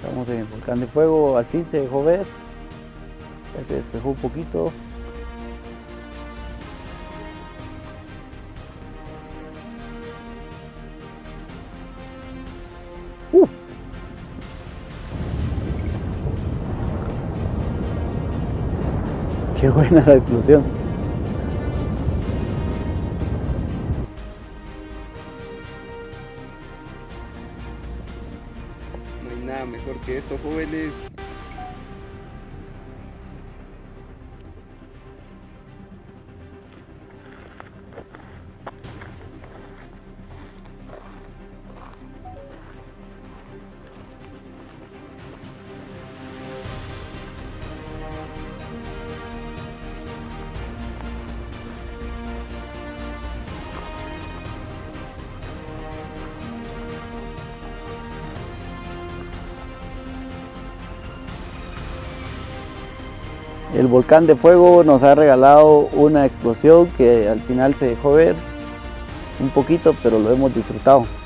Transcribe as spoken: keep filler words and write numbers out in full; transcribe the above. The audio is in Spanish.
Estamos en el volcán de fuego, al fin se dejó ver, ya se despejó un poquito. Uh. Qué buena la explosión. No hay nada mejor que esto, jóvenes. El volcán de fuego nos ha regalado una explosión que al final se dejó ver un poquito, pero lo hemos disfrutado.